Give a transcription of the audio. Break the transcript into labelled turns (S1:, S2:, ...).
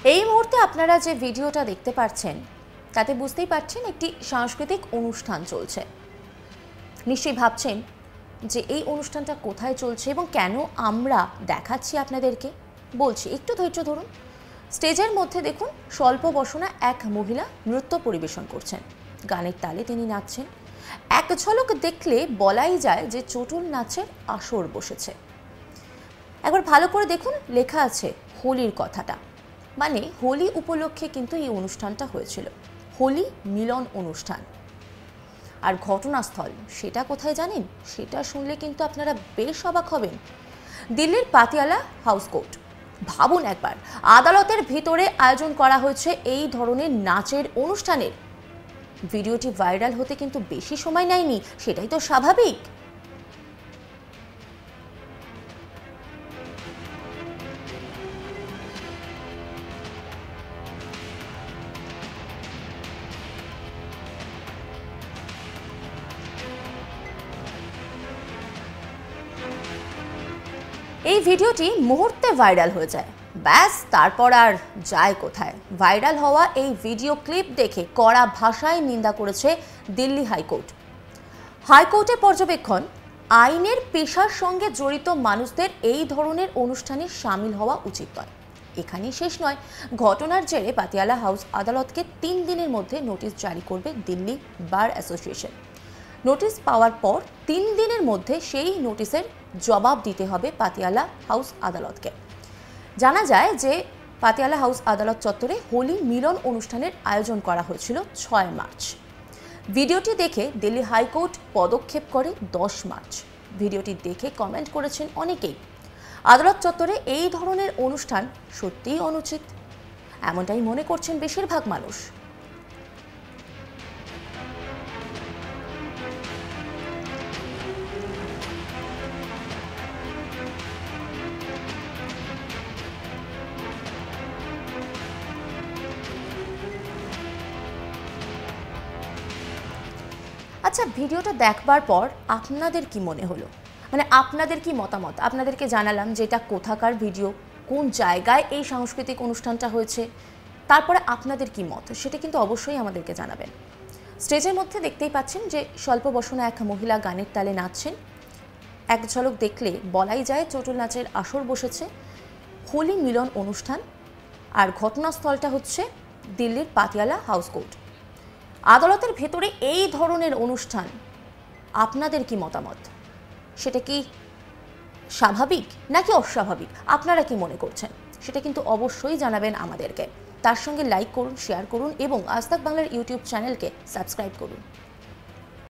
S1: এই মুহূর্তে আপনারা যে ভিডিওটা দেখতে পাচ্ছেন তাতে বুঝতেই পারছেন একটি সাংস্কৃতিক অনুষ্ঠান চলছে। নিশ্চয়ই ভাবছেন যে এই অনুষ্ঠানটা কোথায় চলছে এবং কেন আমরা দেখাচ্ছি আপনাদেরকে। বলছি, একটু ধৈর্য ধরুন। স্টেজের মধ্যে দেখুন স্বল্প বসনা এক মহিলা নৃত্য পরিবেশন করছেন, গানের তালে তিনি নাচছেন। এক ঝলক দেখলে বলাই যায় যে চটুল নাচের আসর বসেছে। একবার ভালো করে দেখুন, লেখা আছে হোলির কথাটা, মানে হোলি উপলক্ষে কিন্তু এই অনুষ্ঠানটা হয়েছিল, হোলি মিলন অনুষ্ঠান। আর ঘটনাস্থল সেটা কোথায় জানেন? সেটা শুনলে কিন্তু আপনারা বেশ অবাক হবেন। দিল্লির পাতিয়ালা হাউস কোর্ট। ভাবুন একবার, আদালতের ভিতরে আয়োজন করা হয়েছে এই ধরনের নাচের অনুষ্ঠানের। ভিডিওটি ভাইরাল হতে কিন্তু বেশি সময় নেয়নি, সেটাই তো স্বাভাবিক। এই ভিডিওটি মুহূর্তে ভাইরাল হয়ে যায়, ব্যাস তারপর আর যায় কোথায়। ভাইরাল হওয়া এই ভিডিও ক্লিপ দেখে কড়া ভাষায় নিন্দা করেছে দিল্লি হাইকোর্ট। হাইকোর্টের পর্যবেক্ষণ, আইনের পেশার সঙ্গে জড়িত মানুষদের এই ধরনের অনুষ্ঠানে সামিল হওয়া উচিত নয়। এখানেই শেষ নয়, ঘটনার জেরে পাতিয়ালা হাউস আদালতকে 3 দিনের মধ্যে নোটিশ জারি করবে দিল্লি বার অ্যাসোসিয়েশন। নোটিশ পাওয়ার পর 3 দিনের মধ্যে সেই নোটিশের জবাব দিতে হবে পাতিয়ালা হাউস আদালতকে। জানা যায় যে পাতিয়ালা হাউস আদালত চত্বরে হোলি মিলন অনুষ্ঠানের আয়োজন করা হয়েছিল 6 মার্চ। ভিডিওটি দেখে দিল্লি হাইকোর্ট পদক্ষেপ করে 10 মার্চ। ভিডিওটি দেখে কমেন্ট করেছেন অনেকেই, আদালত চত্বরে এই ধরনের অনুষ্ঠান সত্যিই অনুচিত, এমনটাই মনে করছেন বেশিরভাগ মানুষ। আচ্ছা, ভিডিওটা দেখবার পর আপনাদের কি মনে হলো? মানে আপনাদের কি মতামত? আপনাদেরকে জানালাম যে এটা কোথাকার ভিডিও, কোন জায়গায় এই সাংস্কৃতিক অনুষ্ঠানটা হয়েছে, তারপরে আপনাদের কি মত সেটা কিন্তু অবশ্যই আমাদেরকে জানাবেন। স্টেজের মধ্যে দেখতেই পাচ্ছেন যে স্বল্প বসনা এক মহিলা গানের তালে নাচছেন। এক ঝলক দেখলে বলাই যায় চটুল নাচের আসর বসেছে, হোলি মিলন অনুষ্ঠান। আর ঘটনাস্থলটা হচ্ছে দিল্লির পাতিয়ালা হাউস কোর্ট। আদালতের ভেতরে এই ধরনের অনুষ্ঠান, আপনাদের কি মতামত? সেটা কি স্বাভাবিক নাকি অস্বাভাবিক? আপনারা কি মনে করছেন সেটা কিন্তু অবশ্যই জানাবেন আমাদেরকে। তার সঙ্গে লাইক করুন, শেয়ার করুন এবং আজ তাক বাংলার ইউটিউব চ্যানেলকে সাবস্ক্রাইব করুন।